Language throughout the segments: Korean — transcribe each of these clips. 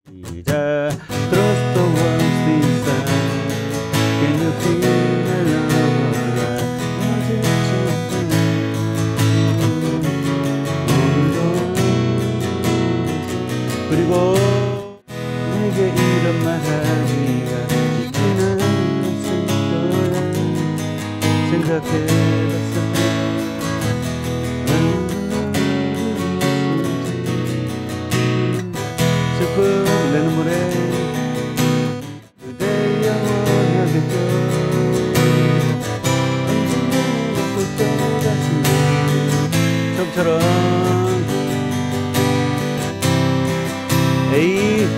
시작. Trust the ones inside. Can you feel my love? 그리고 내게 이런 말하기가 쉽지는 않을 거야. 생각해봤어. 슬픈 내 눈물에 그대 영원하겠죠. 처음처럼 에이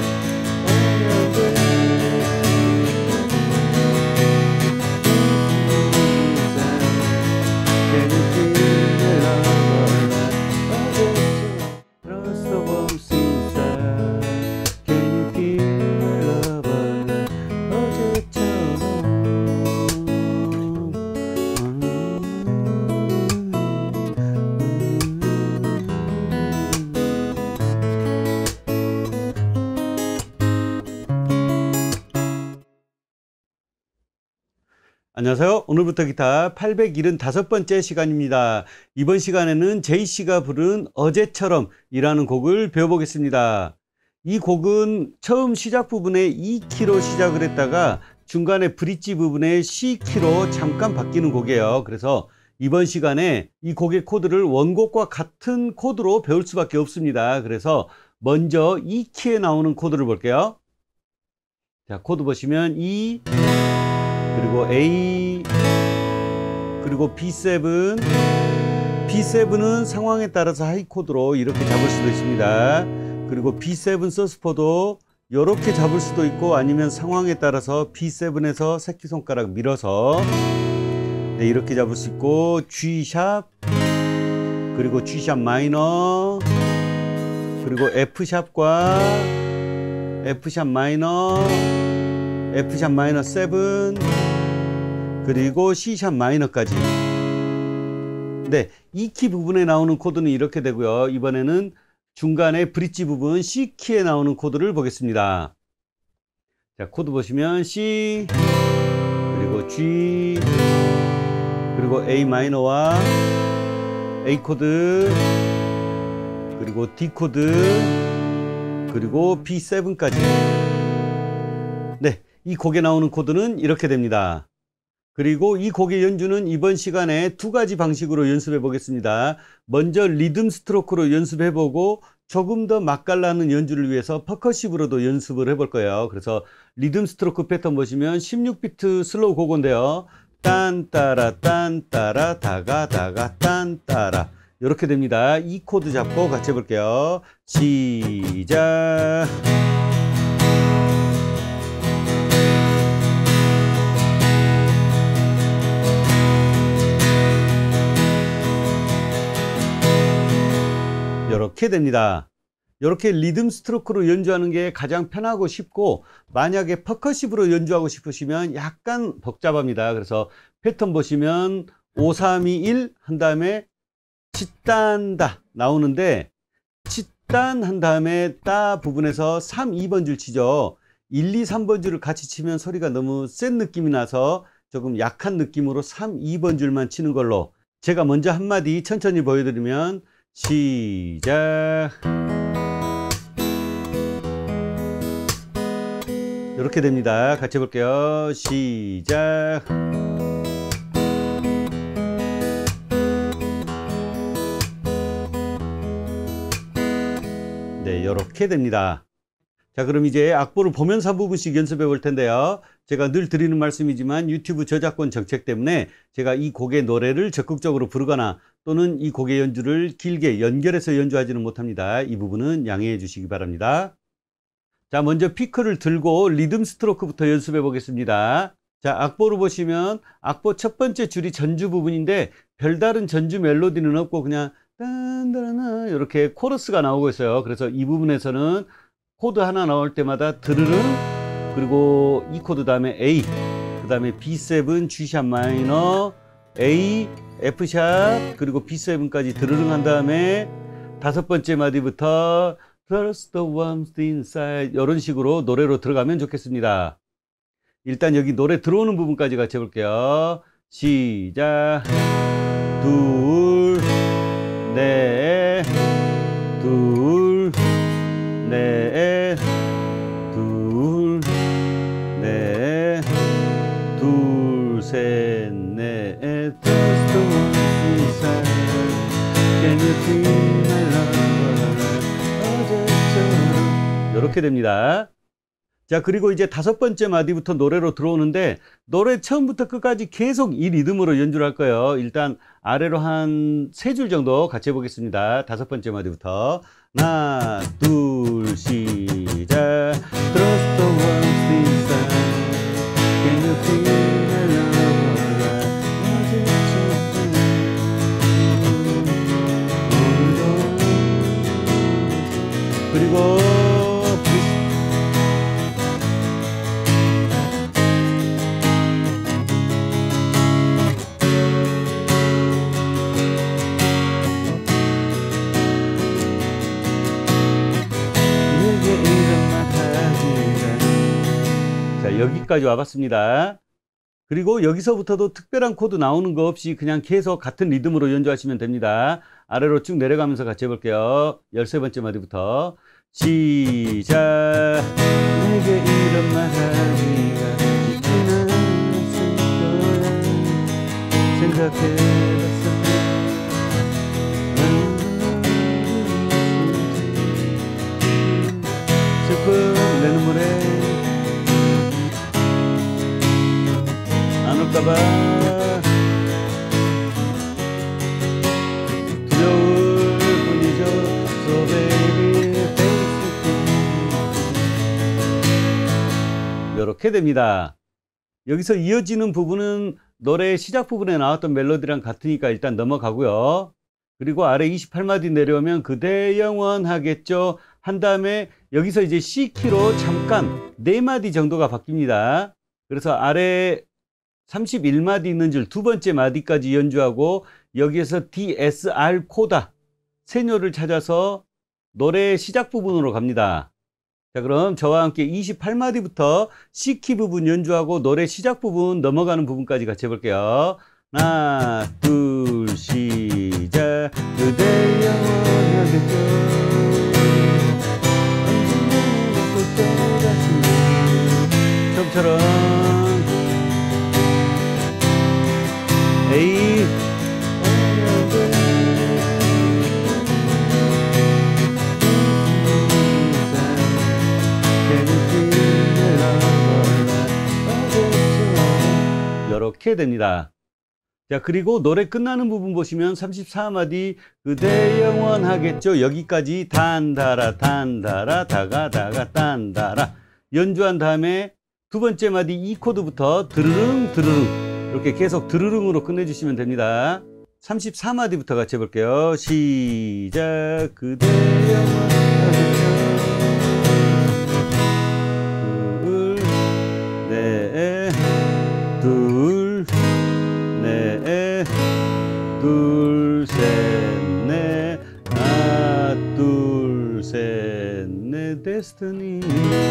안녕하세요. 오늘부터 기타 875번째 시간입니다. 이번 시간에는 제이씨가 부른 어제처럼 이라는 곡을 배워보겠습니다. 이 곡은 처음 시작 부분에 E키로 시작을 했다가 중간에 브릿지 부분에 C키로 잠깐 바뀌는 곡이에요. 그래서 이번 시간에 이 곡의 코드를 원곡과 같은 코드로 배울 수밖에 없습니다. 그래서 먼저 E키에 나오는 코드를 볼게요. 자, 코드 보시면 E, 그리고 A, 그리고 B7. B7은 상황에 따라서 하이 코드로 이렇게 잡을 수도 있습니다. 그리고 B7 서4도 이렇게 잡을 수도 있고, 아니면 상황에 따라서 B7에서 새끼손가락 밀어서 이렇게 잡을 수 있고, G샵, 그리고 G샵 마이너, 그리고 F샵과 F샵 마이너, F샵 마이너 7, 그리고 C샵 마이너까지. 네, E키 부분에 나오는 코드는 이렇게 되고요. 이번에는 중간에 브릿지 부분 C키에 나오는 코드를 보겠습니다. 자, 코드 보시면 C, 그리고 G, 그리고 A 마이너와 A 코드, 그리고 D 코드, 그리고 B7까지. 네, 이 곡에 나오는 코드는 이렇게 됩니다. 그리고 이 곡의 연주는 이번 시간에 두 가지 방식으로 연습해 보겠습니다. 먼저 리듬 스트로크로 연습해 보고, 조금 더 맛깔나는 연주를 위해서 퍼커시브로도 연습을 해볼 거예요. 그래서 리듬 스트로크 패턴 보시면 16비트 슬로우 고고인데요. 딴따라 딴따라 다가다가 딴따라 이렇게 됩니다. 이 코드 잡고 같이 해볼게요. 시작. 이렇게 됩니다. 이렇게 리듬 스트로크로 연주하는 게 가장 편하고 쉽고, 만약에 퍼커시브로 연주하고 싶으시면 약간 복잡합니다. 그래서 패턴 보시면 5, 3, 2, 1 한 다음에 치딴다 나오는데, 치딴 한 다음에 따 부분에서 3, 2번 줄 치죠. 1, 2, 3번 줄을 같이 치면 소리가 너무 센 느낌이 나서 조금 약한 느낌으로 3, 2번 줄만 치는 걸로. 제가 먼저 한마디 천천히 보여드리면 시작. 이렇게 됩니다. 같이 해볼게요. 시작. 네, 이렇게 됩니다. 자, 그럼 이제 악보를 보면서 한 부분씩 연습해 볼 텐데요. 제가 늘 드리는 말씀이지만 유튜브 저작권 정책 때문에 제가 이 곡의 노래를 적극적으로 부르거나 또는 이 곡의 연주를 길게 연결해서 연주하지는 못합니다. 이 부분은 양해해 주시기 바랍니다. 자, 먼저 피크를 들고 리듬 스트로크부터 연습해 보겠습니다. 자, 악보를 보시면 악보 첫 번째 줄이 전주 부분인데 별다른 전주 멜로디는 없고 그냥 딴따라나 이렇게 코러스가 나오고 있어요. 그래서 이 부분에서는 코드 하나 나올 때마다 드르릉, 그리고 E 코드 다음에 A, 그 다음에 B7, G샵 마이너, A, F샵, 그리고 B7까지 드르릉 한 다음에 다섯 번째 마디부터 Trust the warmth inside 이런 식으로 노래로 들어가면 좋겠습니다. 일단 여기 노래 들어오는 부분까지 같이 해볼게요. 시작. 둘, 넷, 둘, 넷, 둘, 넷, 둘, 셋, 넷. Trust the warmth inside. Can you feel my love? 어제처럼. 이렇게 됩니다. 자, 그리고 이제 5번째 마디부터 노래로 들어오는데 노래 처음부터 끝까지 계속 이 리듬으로 연주를 할 거예요. 일단 아래로 한 3줄 정도 같이 해보겠습니다. 5번째 마디부터 하나, 둘, 시작. Trust the warmth inside. Can you feel my love? 그리고 자, 여기까지 와봤습니다. 그리고 여기서부터도 특별한 코드 나오는 거 없이 그냥 계속 같은 리듬으로 연주하시면 됩니다. 아래로 쭉 내려가면서 같이 해볼게요. 13번째 마디부터 시작. 내게 이런 말 하기가 쉽지는 않을 거야. 생각해봤어. 슬픈 내 눈물에 안 올까봐 두려울 뿐이죠. So baby, face it. 이렇게 됩니다. 여기서 이어지는 부분은 노래 시작 부분에 나왔던 멜로디랑 같으니까 일단 넘어가고요. 그리고 아래 28마디 내려오면 그대 영원하겠죠 한 다음에 여기서 이제 C키로 잠깐 4마디 정도가 바뀝니다. 그래서 아래 31마디 있는 줄 2번째 마디까지 연주하고 여기에서 DSR 코다 세뇨를 찾아서 노래 시작 부분으로 갑니다. 자, 그럼 저와 함께 28마디부터 C키 부분 연주하고 노래 시작 부분 넘어가는 부분까지 같이 해볼게요. 하나, 둘, 시작. 그대 영원하겠죠. 처음처럼 A 이렇게 됩니다. 자, 그리고 노래 끝나는 부분 보시면 34마디 그대 영원하겠죠 여기까지 단다라 단다라 다가다가 단다라 연주한 다음에 2번째 마디 E 코드부터 드르릉 드르릉 이렇게 계속 드르릉으로 끝내주시면 됩니다. 34마디부터 같이 해볼게요. 시작. 그대 영원하겠죠. 둘, 넷, 둘, 셋, 넷, 하나, 둘, 셋, 넷, 데스티니.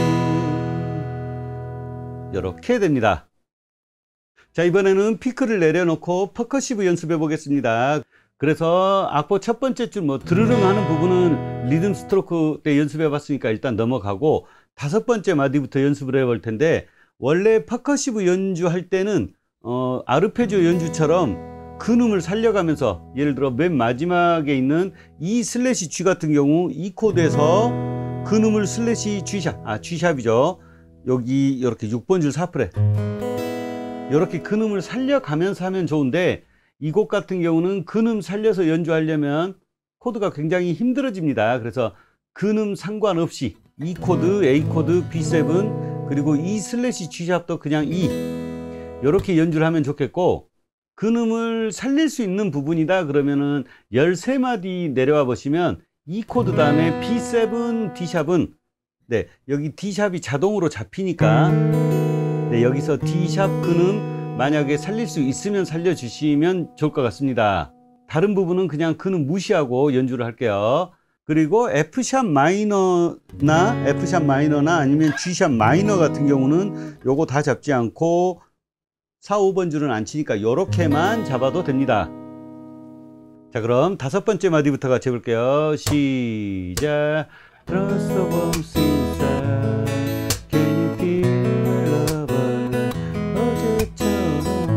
이렇게 됩니다. 자, 이번에는 피크를 내려놓고 퍼커시브 연습해 보겠습니다. 그래서 악보 첫 번째 줄 뭐 드르릉 하는 부분은 리듬 스트로크 때 연습해 봤으니까 일단 넘어가고 5번째 마디부터 연습을 해 볼 텐데 원래 퍼커시브 연주할 때는 아르페지오 연주처럼 근음을 살려가면서 예를 들어 맨 마지막에 있는 E 슬래시 G 같은 경우 E 코드에서 근음을 슬래시 G샵, G샵이죠. 여기 이렇게 6번 줄 4프렛 이렇게 근음을 살려가면서 하면 좋은데 이 곡 같은 경우는 근음 살려서 연주하려면 코드가 굉장히 힘들어집니다. 그래서 근음 상관없이 E 코드, A 코드, B7 그리고 E 슬래시 G샵도 그냥 E 이렇게 연주를 하면 좋겠고 근음을 살릴 수 있는 부분이다 그러면은 13마디 내려와 보시면 E 코드 다음에 B7, D샵은 네, 여기 D샵이 자동으로 잡히니까 네, 여기서 D샵 근음 만약에 살릴 수 있으면 살려주시면 좋을 것 같습니다. 다른 부분은 그냥 근음 무시하고 연주를 할게요. 그리고 F샵 마이너나 F샵 마이너나 아니면 G샵 마이너 같은 경우는 요거 다 잡지 않고 4, 5번 줄은 안 치니까 요렇게만 잡아도 됩니다. 자, 그럼 5번째 마디부터 같이 해볼게요. 시작. Trust the warmth inside. Can you feel my love? 어제처럼.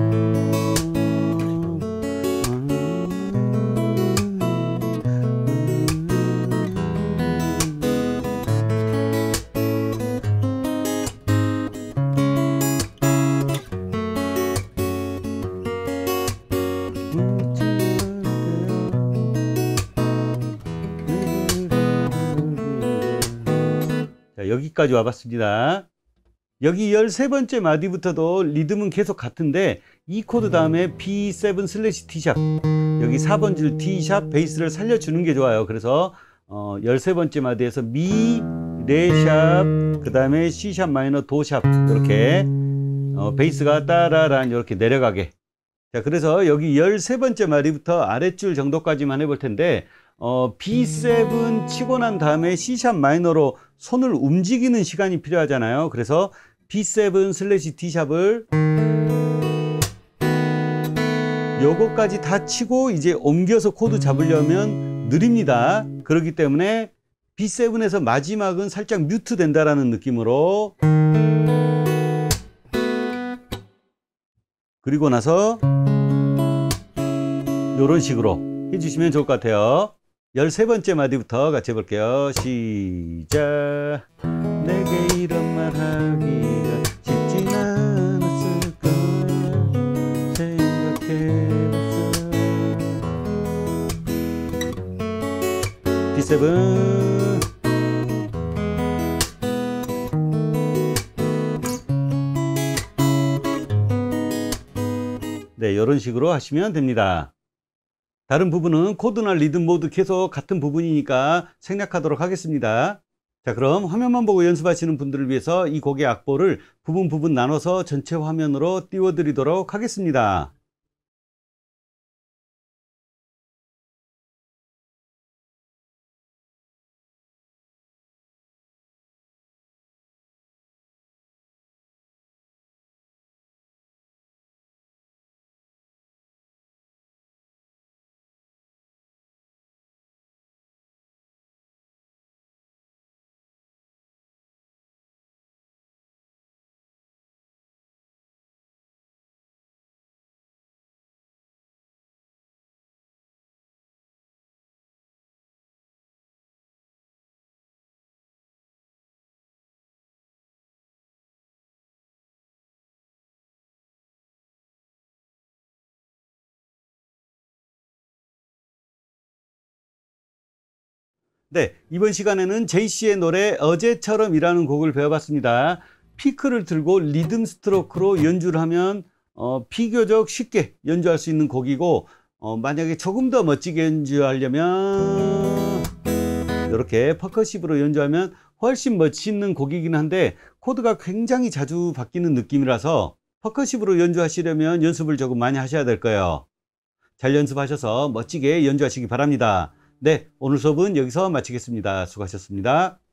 자, 여기까지 와봤습니다. 여기 13번째 마디부터도 리듬은 계속 같은데 이 코드 다음에 B7 T샵, 여기 4번 줄 D샵 베이스를 살려주는 게 좋아요. 그래서 13번째 마디에서 미, 레샵, 그 다음에 C샵 마이너, 도샵 이렇게 베이스가 따라란 이렇게 내려가게. 자, 그래서 여기 13번째 마디부터 아랫줄 정도까지만 해볼 텐데 B7 치고 난 다음에 C샵 마이너로 손을 움직이는 시간이 필요하잖아요. 그래서 B7 D샵을 요거까지 다 치고 이제 옮겨서 코드 잡으려면 느립니다. 그렇기 때문에 B7에서 마지막은 살짝 뮤트 된다라는 느낌으로, 그리고 나서 요런 식으로 해주시면 좋을 것 같아요. 13번째 마디부터 같이 해볼게요. 시작. 내게 이런 말 하기가 쉽진 않았을 거야. 생각해봤어. B7. 네, 이런 식으로 하시면 됩니다. 다른 부분은 코드나 리듬 모두 계속 같은 부분이니까 생략하도록 하겠습니다. 자, 그럼 화면만 보고 연습하시는 분들을 위해서 이 곡의 악보를 부분 나눠서 전체 화면으로 띄워드리도록 하겠습니다. 네, 이번 시간에는 제이씨의 노래 어제처럼 이라는 곡을 배워봤습니다. 피크를 들고 리듬 스트로크로 연주를 하면 비교적 쉽게 연주할 수 있는 곡이고, 만약에 조금 더 멋지게 연주하려면 이렇게 퍼커시브로 연주하면 훨씬 멋있는 곡이긴 한데 코드가 굉장히 자주 바뀌는 느낌이라서 퍼커시브로 연주하시려면 연습을 조금 많이 하셔야 될 거예요. 잘 연습하셔서 멋지게 연주하시기 바랍니다. 네, 오늘 수업은 여기서 마치겠습니다. 수고하셨습니다.